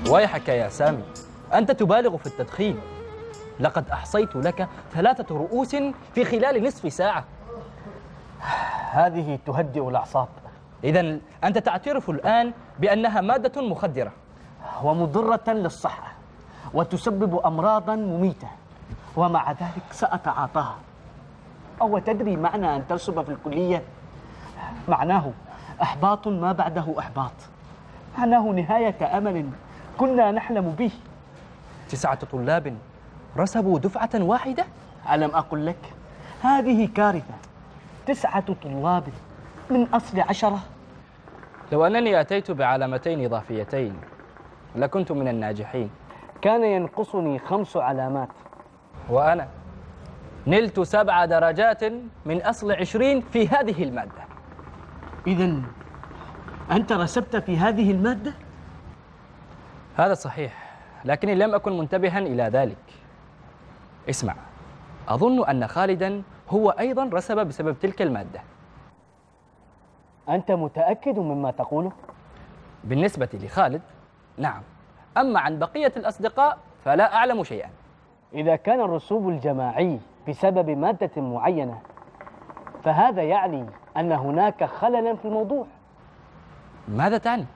ويحك يا سامي، أنت تبالغ في التدخين. لقد أحصيت لك 3 رؤوس في خلال نصف ساعة. هذه تهدئ الأعصاب. إذن أنت تعترف الآن بأنها مادة مخدرة ومضرة للصحة وتسبب أمراضا مميتة، ومع ذلك سأتعاطاها. أو تدري معنى أن ترسب في الكلية؟ معناه إحباط ما بعده إحباط، معناه نهاية أمل كنا نحلم به. 9 طلاب رسبوا دفعة واحدة؟ ألم أقل لك؟ هذه كارثة. 9 طلاب من أصل 10. لو أنني أتيت بعلامتين إضافيتين لكنت من الناجحين. كان ينقصني 5 علامات. وأنا نلت 7 درجات من أصل 20 في هذه المادة. إذن أنت رسبت في هذه المادة؟ هذا صحيح، لكني لم أكن منتبها إلى ذلك. اسمع، أظن أن خالدا هو أيضا رسب بسبب تلك المادة. أنت متأكد مما تقوله؟ بالنسبة لخالد نعم، أما عن بقية الأصدقاء فلا أعلم شيئا. إذا كان الرسوب الجماعي بسبب مادة معينة فهذا يعني أن هناك خللا في الموضوع. ماذا تعني؟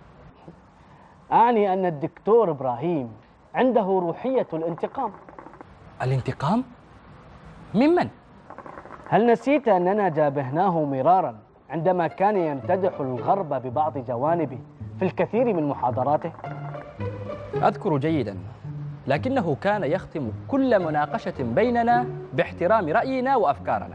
أعني أن الدكتور إبراهيم عنده روحية الانتقام. الانتقام؟ ممن؟ هل نسيت أننا جابهناه مرارا عندما كان يمتدح الغرب ببعض جوانبه في الكثير من محاضراته؟ أذكر جيدا، لكنه كان يختم كل مناقشة بيننا باحترام رأينا وأفكارنا.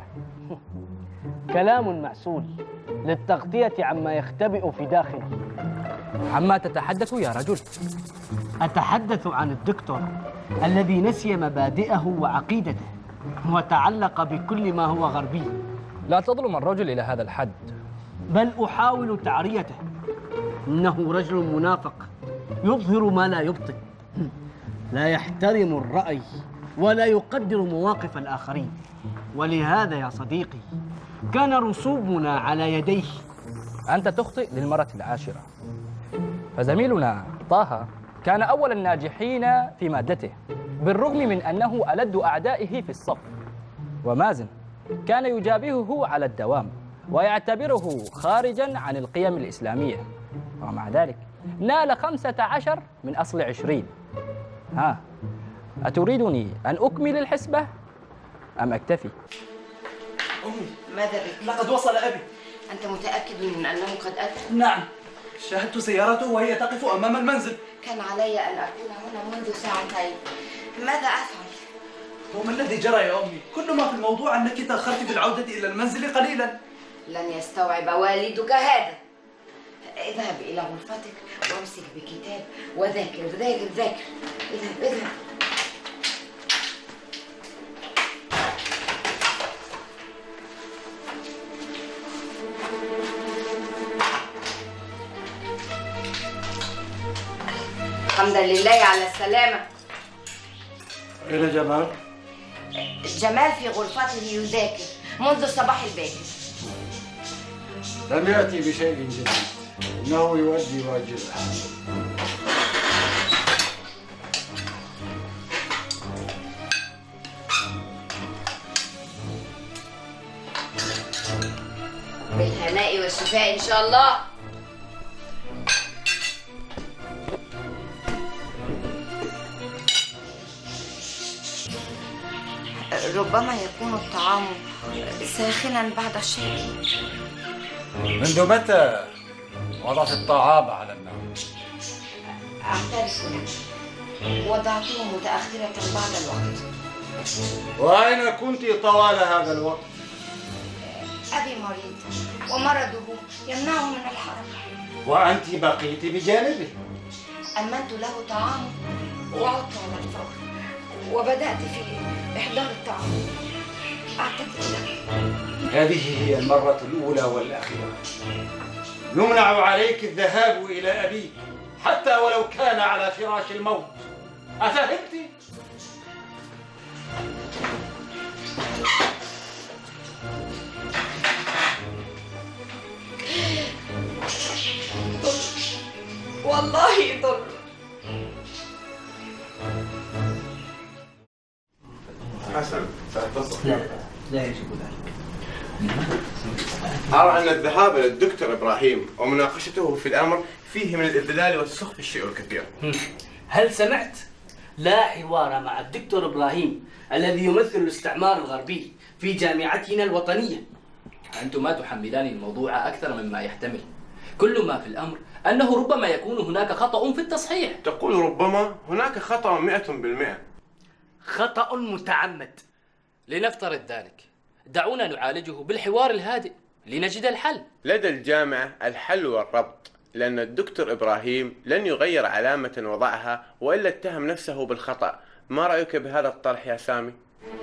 كلام معسول للتغطية عما يختبئ في داخله. عما تتحدث يا رجل؟ أتحدث عن الدكتور الذي نسي مبادئه وعقيدته وتعلق بكل ما هو غربي. لا تظلم الرجل إلى هذا الحد. بل أحاول تعريته. إنه رجل منافق يظهر ما لا يبطن، لا يحترم الرأي ولا يقدر مواقف الآخرين. ولهذا يا صديقي كان رسوبنا على يديه. أنت تخطئ للمرة العاشرة. فزميلنا طه كان أول الناجحين في مادته بالرغم من أنه ألد أعدائه في الصف. ومازن كان يجابهه على الدوام ويعتبره خارجا عن القيم الإسلامية، ومع ذلك نال 15 من أصل 20. ها، أتريدني أن أكمل الحسبة أم أكتفي؟ أمي، ماذا بك؟ لقد وصل أبي. أنت متأكد من أنه قد أتى؟ نعم، شاهدت سيارته وهي تقف أمام المنزل. كان علي أن أكون هنا منذ ساعتين. ماذا أفعل؟ وما الذي جرى يا أمي؟ كل ما في الموضوع أنك تأخرت في العودة إلى المنزل قليلا. لن يستوعب والدك هذا. اذهب إلى غرفتك وامسك بكتاب وذاكر ذاكر ذاكر. اذهب اذهب. الحمد لله على السلامة. أين جمال؟ جمال في غرفته يذاكر منذ الصباح الباكر. لم يأتي بشيء جديد، إنه يؤدي واجبه. بالهناء والشفاء إن شاء الله. ربما يكون الطعام ساخنا بعد الشيء. منذ متى وضعت الطعام على النار؟ أعترف لك، وضعته متأخرة بعد الوقت. وأين كنت طوال هذا الوقت؟ أبي مريض ومرضه يمنعه من الحركة. وأنت بقيت بجانبه. أمنت له طعام وعدت على الفور وبدأت في إحضار الطعام. أعتذر لك. هذه هي المرة الأولى والأخيرة. يمنع عليك الذهاب إلى أبيك حتى ولو كان على فراش الموت. أفهمت؟ والله ضر. أرى أن الذهاب إلى الدكتور إبراهيم ومناقشته في الأمر فيه من الإذلال والسخف الشيء الكثير. هل سمعت؟ لا حوار مع الدكتور إبراهيم الذي يمثل الاستعمار الغربي في جامعتنا الوطنية. أنتما تحملان الموضوع أكثر مما يحتمل. كل ما في الأمر أنه ربما يكون هناك خطأ في التصحيح. تقول ربما هناك خطأ 100%. خطأ متعمد. لنفترض ذلك، دعونا نعالجه بالحوار الهادئ لنجد الحل. لدى الجامعة الحل والربط، لأن الدكتور إبراهيم لن يغير علامة وضعها وإلا اتهم نفسه بالخطأ. ما رأيك بهذا الطرح يا سامي؟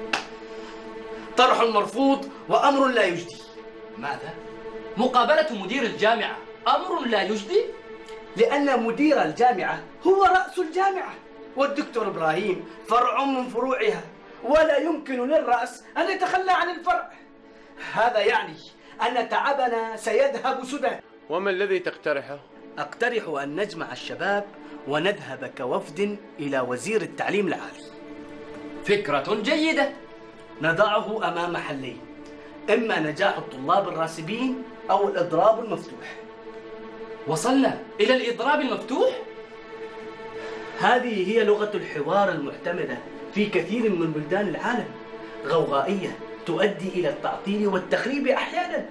طرح مرفوض وأمر لا يجدي. ماذا؟ مقابلة مدير الجامعة أمر لا يجدي؟ لأن مدير الجامعة هو رأس الجامعة، والدكتور إبراهيم فرع من فروعها، ولا يمكن للرأس أن يتخلى عن الفرع. هذا يعني أن تعبنا سيذهب سدى. وما الذي تقترحه؟ أقترح أن نجمع الشباب ونذهب كوفد إلى وزير التعليم العالي. فكرة جيدة. نضعه أمام حلين، إما نجاح الطلاب الراسبين أو الإضراب المفتوح. وصلنا إلى الإضراب المفتوح؟ هذه هي لغة الحوار المعتمدة في كثير من بلدان العالم، غوغائية تؤدي إلى التعطيل والتخريب أحيانا.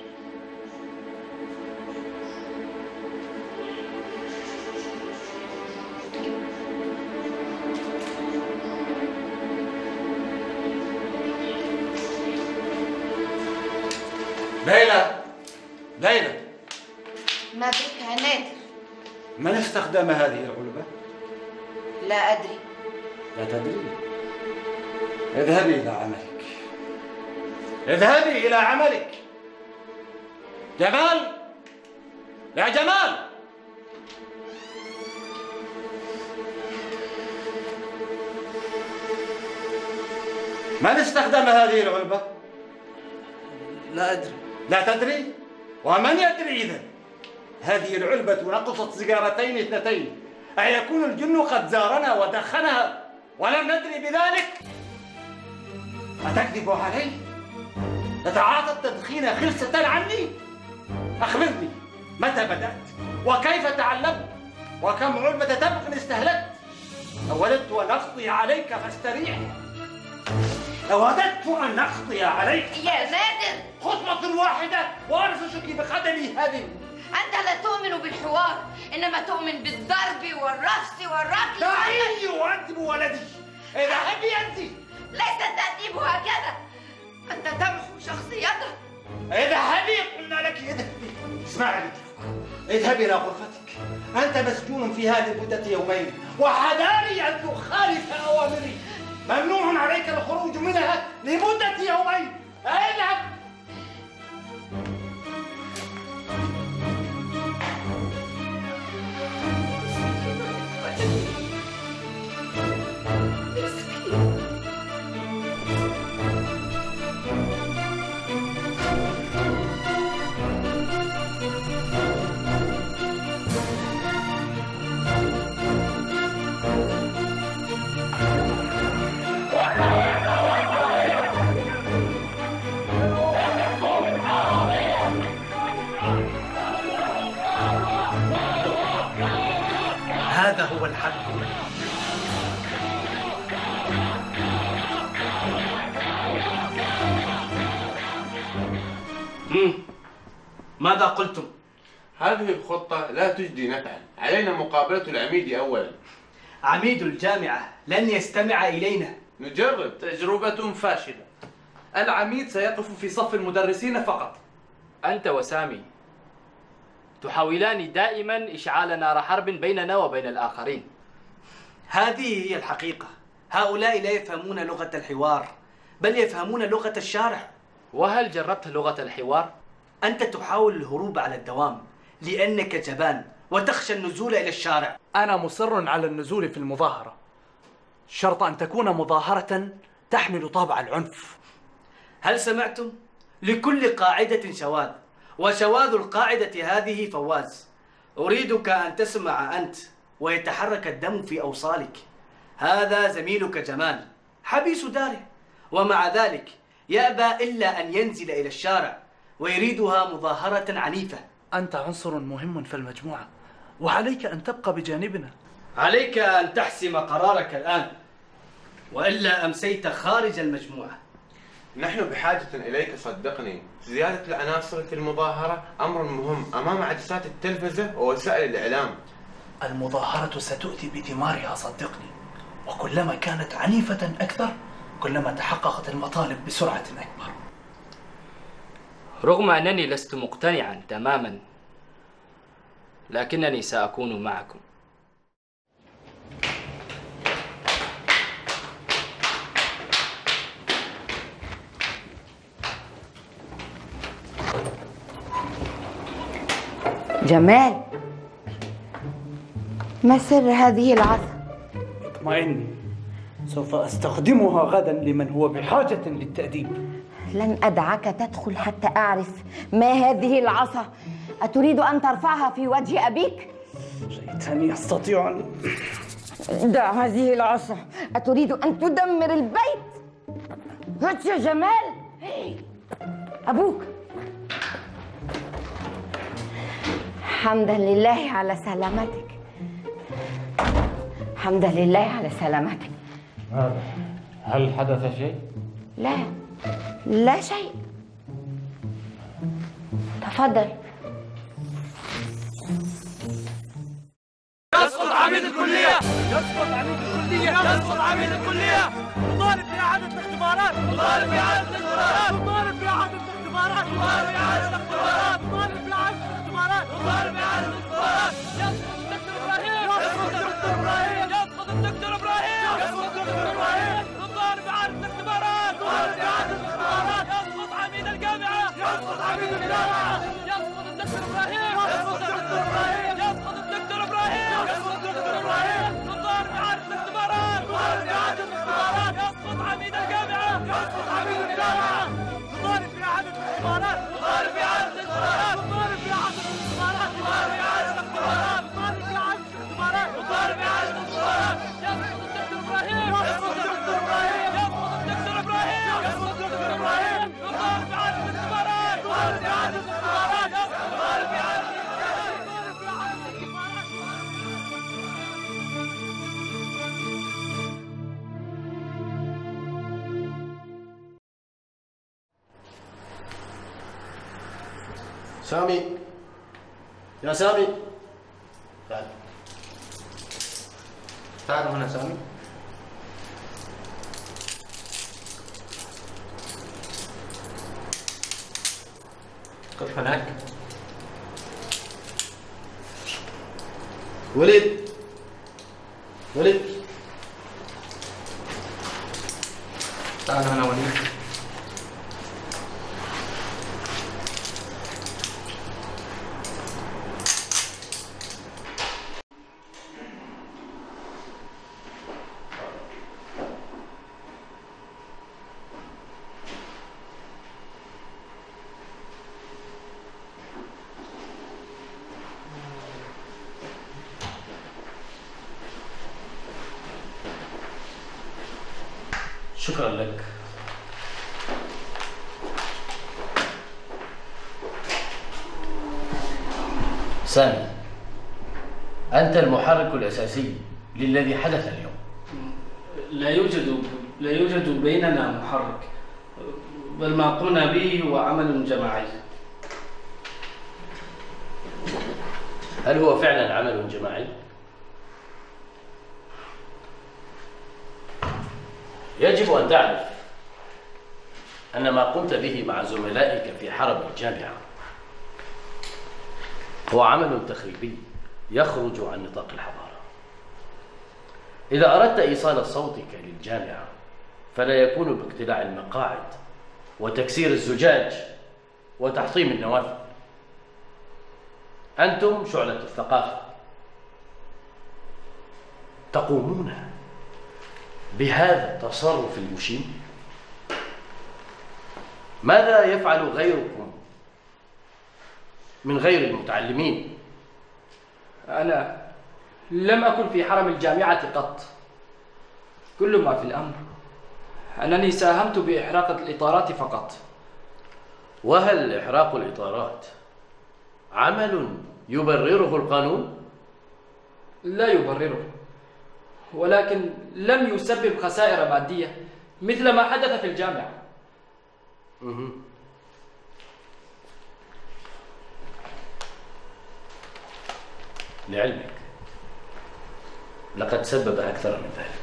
ليلى، ما بك يا نادر؟ من استخدم هذه العلبة؟ لا أدري. لا تدري؟ اذهبي إلى عملك، اذهبي إلى عملك. جمال، يا جمال، من استخدم هذه العلبة؟ لا أدري. لا تدري؟ ومن يدري إذن؟ هذه العلبة نقصت سيجارتين اثنتين، أيكون الجن قد زارنا ودخنها ولم ندري بذلك؟ أتكذب علي؟ تتعاطى التدخين خلسة عني؟ أخبرني، متى بدأت؟ وكيف تعلمت؟ وكم علبة تبغ استهلكت؟ أوددت أن أقضي عليك فاستريح. أوددت أن أقضي عليك يا نادر، خطوة واحدة وأرفسك بقدمي هذه. أنت لا تؤمن بالحوار، إنما تؤمن بالضرب والرفس والركل. دعيني أؤدب ولدي. اذهبي أنت. ليس التأديب هكذا، أنت تمحو شخصيته. اذهبي، قلنا لك اذهبي. اسمعي، اذهبي إلى غرفتك. أنت مسجون في هذه المدة يومين، وحذاري أن تخالف أوامري. ممنوع عليك الخروج منها لمدة يومين. اذهب. هذا هو الحل. ماذا قلتم؟ هذه الخطة لا تجدي نفعا، علينا مقابلة العميد أولا. عميد الجامعة لن يستمع إلينا. نجرب. تجربة فاشلة. العميد سيقف في صف المدرسين فقط. أنت وسامي تحاولان دائما إشعال نار حرب بيننا وبين الآخرين. هذه هي الحقيقة. هؤلاء لا يفهمون لغة الحوار، بل يفهمون لغة الشارع. وهل جربت لغة الحوار؟ أنت تحاول الهروب على الدوام لأنك جبان وتخشى النزول إلى الشارع. أنا مصر على النزول في المظاهرة، شرط أن تكون مظاهرة تحمل طابع العنف. هل سمعتم؟ لكل قاعدة شواذ، وشواذ القاعدة هذه فواز. أريدك أن تسمع أنت ويتحرك الدم في أوصالك. هذا زميلك جمال، حبيس داره، ومع ذلك يأبى إلا أن ينزل إلى الشارع ويريدها مظاهرة عنيفة. أنت عنصر مهم في المجموعة وعليك أن تبقى بجانبنا. عليك أن تحسم قرارك الآن وإلا أمسيت خارج المجموعة. نحن بحاجة إليك صدقني. زيادة العناصر في المظاهرة أمر مهم أمام عدسات التلفزة ووسائل الإعلام. المظاهرة ستؤتي بثمارها صدقني، وكلما كانت عنيفة أكثر كلما تحققت المطالب بسرعة أكبر. رغم أنني لست مقتنعا تماما، لكنني سأكون معكم. جمال، ما سر هذه العصا؟ اطمئني، سوف أستخدمها غدا لمن هو بحاجة للتأديب. لن أدعك تدخل حتى أعرف ما هذه العصا. أتريد أن ترفعها في وجه أبيك؟ ليتني أستطيع أن... دع هذه العصا. أتريد أن تدمر البيت؟ هات يا جمال. أبوك. حمدا لله على سلامتك. حمدا لله على سلامتك. هل حدث شيء؟ لا، لا شيء. تفضل. يسقط عميد الكلية! يسقط عميد الكلية! يسقط عميد الكلية! نطالب بإعادة الاختبارات! نطالب بإعادة الاختبارات! نطالب بإعادة الاختبارات! نطالب بإعادة الاختبارات! نطالب بإعادة الاختبارات! نطالب بإعادة الاختبارات! يسقط الدكتور إبراهيم! يسقط الدكتور إبراهيم! يسقط الدكتور إبراهيم! نطالب بإعادة الاختبارات! نطالب بإعادة الاختبارات! يسقط عميد الجامعة! يسقط عميد الجامعة! يسقط الدكتور إبراهيم! يسقط الدكتور إبراهيم! يسقط الدكتور إبراهيم! يسقط الدكتور إبراهيم! نطالب بإعادة الاختبارات! نطالب بإعادة الاختبارات! يسقط عميد الجامعة! يسقط عميد الجامعة! نطالب بإعادة الاختبارات! نطالب بإعادة الاختبارات! نطالب بإعادة الاختبارات! نطالب بإعادة الاختبارات! نطالب بإعادة الاختبارات! نطالب بإعادة الاختبارات! يسقط الدكتور إبراهيم! يسقط الدكتور إبراهيم! يسقط الدكتور إبراهيم! يسقط الدكتور إبراهيم! نطالب بإعادة الاختبارات! نطالب بإعادة الاختبارات! نطالب بإعادة سامي، يا سامي، تعال تعال هنا سامي. قف هناك. ولد، ولد، تعال هنا وليد. شكرا لك. سامي، أنت المحرك الأساسي للذي حدث اليوم. لا يوجد بيننا محرك، بل ما قمنا به هو عمل جماعي. هل هو فعلا عمل جماعي؟ يجب أن تعرف أن ما قمت به مع زملائك في حرم الجامعة هو عمل تخريبي يخرج عن نطاق الحضارة. إذا أردت إيصال صوتك للجامعة فلا يكون باقتلاع المقاعد وتكسير الزجاج وتحطيم النوافذ. أنتم شعلة الثقافة، تقومون بهذا التصرف المشين. ماذا يفعل غيركم من غير المتعلمين؟ أنا لم أكن في حرم الجامعة قط. كل ما في الأمر أنني ساهمت بإحراق الإطارات فقط. وهل إحراق الإطارات عمل يبرره القانون؟ لا يبرره، ولكن لم يسبب خسائر مادية مثل ما حدث في الجامعة. لعلمك لقد سبب أكثر من ذلك.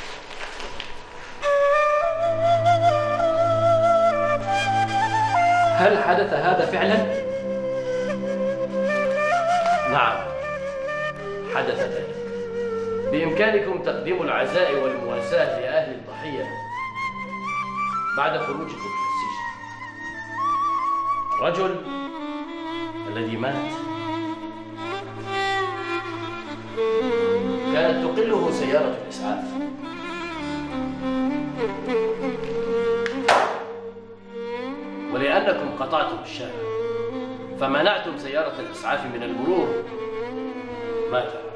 هل حدث هذا فعلا؟ نعم حدث ذلك. بإمكانكم تقديم العزاء والمواساة لأهل الضحية بعد خروجكم من السجن. الرجل الذي مات كانت تقله سيارة الإسعاف، ولأنكم قطعتم الشارع فمنعتم سيارة الإسعاف من المرور مات الرجل.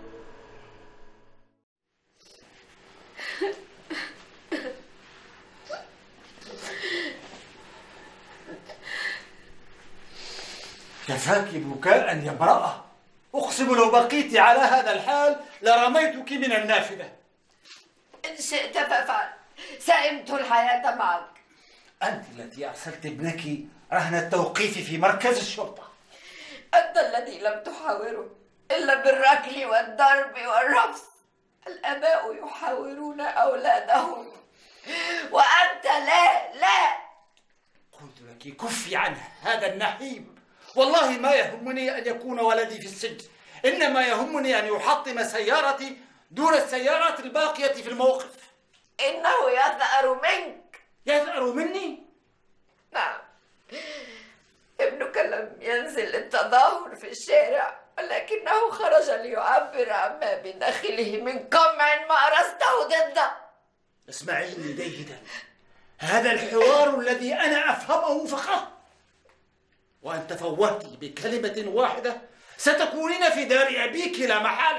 كفاك بكاء يا امرأة، أقسم لو بقيت على هذا الحال لرميتك من النافذة. إن شئت فافعل، سئمت الحياة معك. أنت التي أرسلت ابنك رهن التوقيف في مركز الشرطة. أنت الذي لم تحاوره إلا بالركل والضرب والرفس. الآباء يحاورون أولادهم وأنت لا. قلت لك كفي عنه هذا النحيب. والله ما يهمني أن يكون ولدي في السجن، إنما يهمني أن يحطم سيارتي دون السيارات الباقية في الموقف. إنه يثأر منك. يثأر مني؟ نعم، ابنك لم ينزل للتظاهر في الشارع، ولكنه خرج ليعبر عما بداخله من قمع مارسته ضده. اسمعيني جيدا، هذا الحوار الذي أنا أفهمه فقط، وأن تفوهتي بكلمة واحدة ستكونين في دار أبيك لا محالة.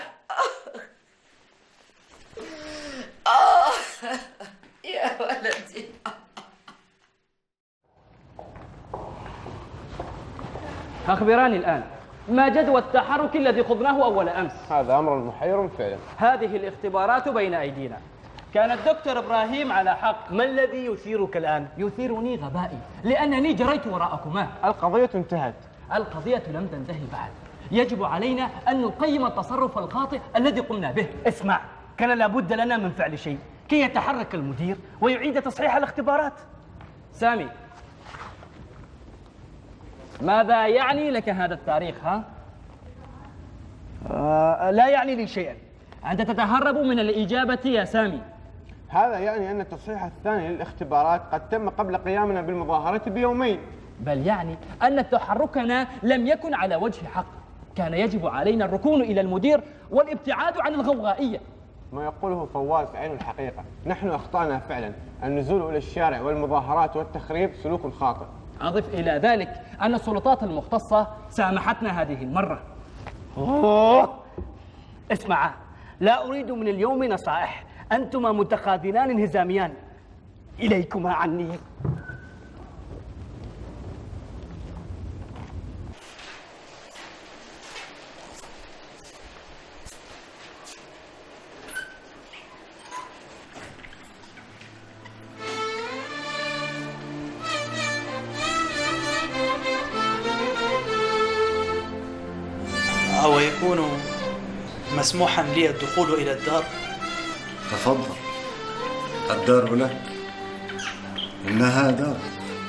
يا ولدي. أخبراني الآن، ما جدوى التحرك الذي خضناه أول أمس؟ هذا أمر محير فعلا. هذه الاختبارات بين أيدينا. كان الدكتور إبراهيم على حق. ما الذي يثيرك الآن؟ يثيرني غبائي، لأنني جريت وراءكما. القضية انتهت. القضية لم تنتهي بعد. يجب علينا أن نقيم التصرف الخاطئ الذي قمنا به. اسمع، كان لابد لنا من فعل شيء كي يتحرك المدير ويعيد تصحيح الاختبارات. سامي، ماذا يعني لك هذا التاريخ ها؟ لا يعني لي شيئا. أنت تتهرب من الإجابة يا سامي. هذا يعني أن التصحيح الثاني للاختبارات قد تم قبل قيامنا بالمظاهرة بيومين. بل يعني أن تحركنا لم يكن على وجه حق. كان يجب علينا الركون إلى المدير والابتعاد عن الغوغائية. ما يقوله فواز عين الحقيقة. نحن أخطأنا فعلا. النزول إلى الشارع والمظاهرات والتخريب سلوك خاطئ. أضف إلى ذلك أن السلطات المختصة سامحتنا هذه المرة. اسمعا، لا أريد من اليوم نصائح. أنتما متخاذلان انهزاميان. إليكما عني. أو يكون مسموحا لي الدخول إلى الدار؟ تفضل، الدار لك، إنها دار.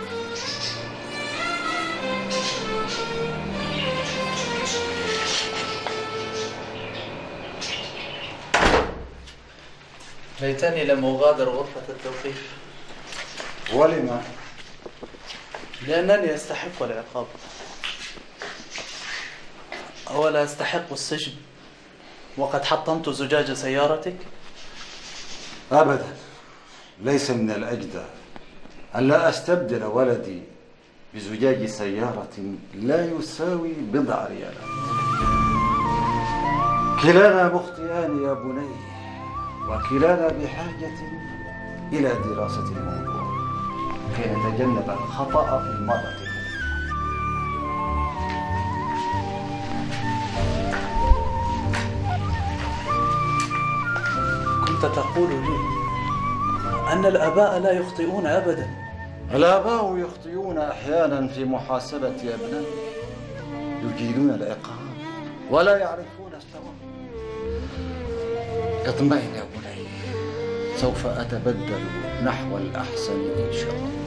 ليتني لم أغادر غرفة التوقيف. ولما؟ لأنني أستحق العقاب. أولا أستحق السجن وقد حطمت زجاج سيارتك؟ أبدا، ليس من الأجدى أن لا أستبدل ولدي بزجاج سيارة لا يساوي بضع ريالات. كلانا مخطئان يا بني، وكلانا بحاجة إلى دراسة الموضوع كي نتجنب الخطأ في المرة الأولى. كنت تقول لي أن الآباء لا يخطئون أبدا. الآباء يخطئون أحيانا في محاسبة أبنائهم، يجيدون العقاب ولا يعرفون الثواب. اطمئن يا بني، سوف أتبدل نحو الأحسن إن شاء الله.